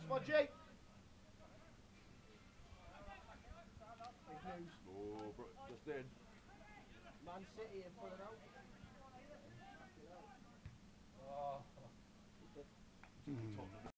Smudgy. Oh, just in. Man City in for now. Tottenham.